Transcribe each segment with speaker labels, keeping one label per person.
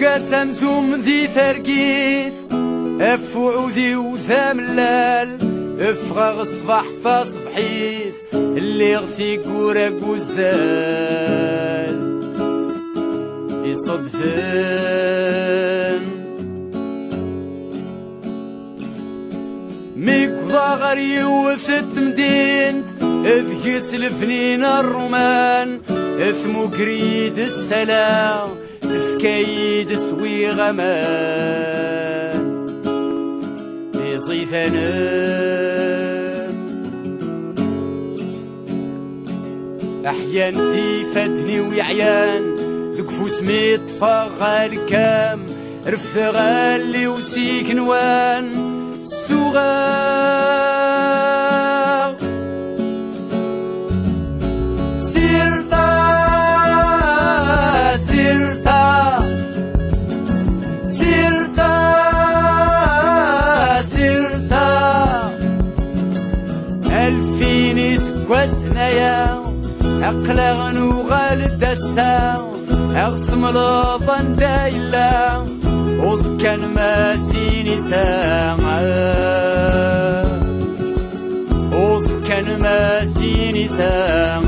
Speaker 1: سمسوم ذي ثرقيث افعوذي وثاملال افغغ الصباح فصبحيث اللي غثي قورا قوزال يصدفن ميقضى غري وثت مدينت اذكس الفنين الرومان اثمو قريد السلام تفكيد سوي غمان يصيثنا احيان تيفتني ويعيان ذكفو سميت فغال كام رفث غالي وسيك نوان الصغار سيرتا سيرتا سيرتا سيرتا ألفين سكوسنايا أقلغ نوغال الدسا أغثم لظن دايلا وزكان ماسينيسا وزكان ماسينيسا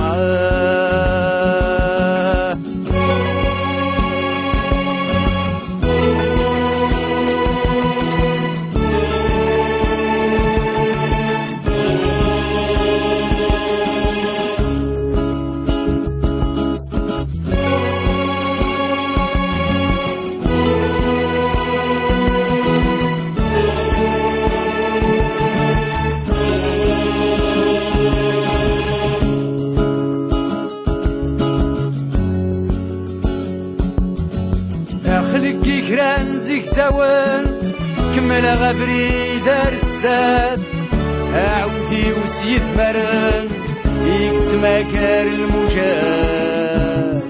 Speaker 1: زوان كمل غبري دار الساد أعوذي وسيث مرن يكتماكر المجاي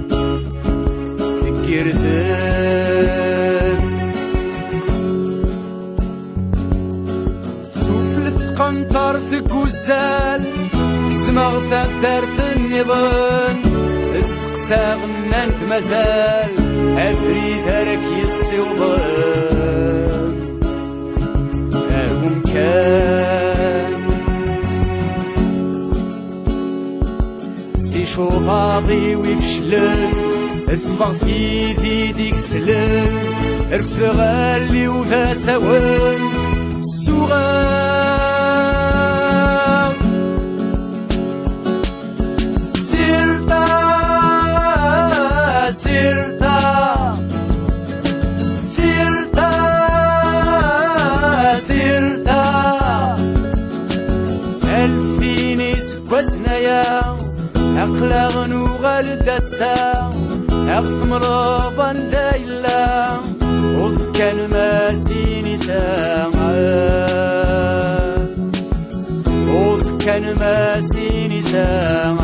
Speaker 1: كيرثن سفلت قنطر ثكوزال كسمغ ثارث النظام السقسا غنانت مازال أفريد هرك يسوضن أهم كان سي شوفاضي ويفشلن اسفغ في ذيدي كفلن ارفغالي وذا سوان الصغار سيرتا سيرتا سيرتا سيرتا ألفين سكوزنايا أقلغ نوغال الدسا أغثم رضان دايلا وزكان ماسينيسا وزكان ماسينيسا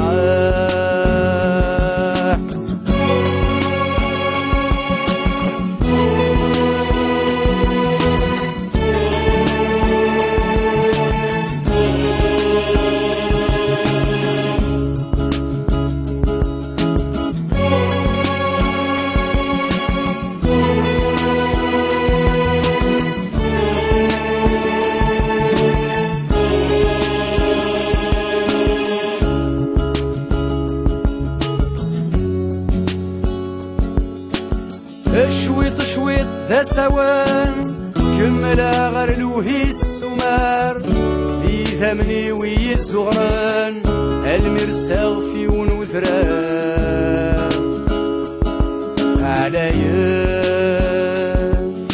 Speaker 1: شويط ذا سوان كملا غير لوهي السمار ذي ثمني ويزغران المرساغ في ونوثران عليان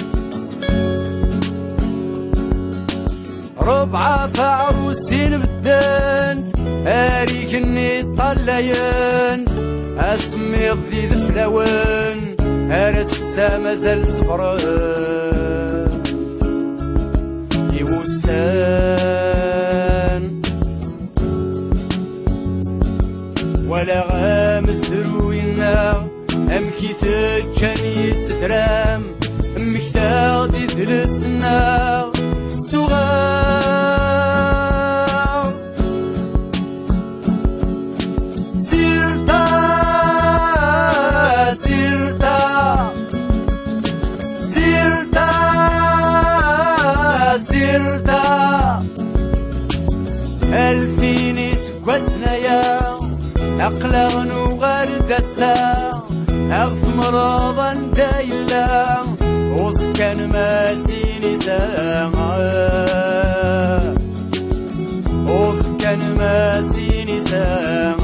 Speaker 1: ربعة فعروسين بدانت أريكني طليانت أسمي ذي ذفلوان هرسا مازال صفران يوسان ولا غامز روينا أمكي تجاني تدرام أمك تاغدي ثلثنا صغار سيرتا سيرتا أقلغنو غارد الساعة أغف مرضا دايلا وسكن ماسينيسا وسكن ماسينيسا